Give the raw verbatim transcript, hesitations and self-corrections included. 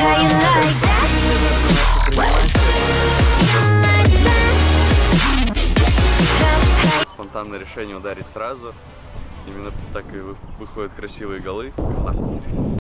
Спонтанное решение ударить сразу. Именно так и выходят красивые голы. Класс!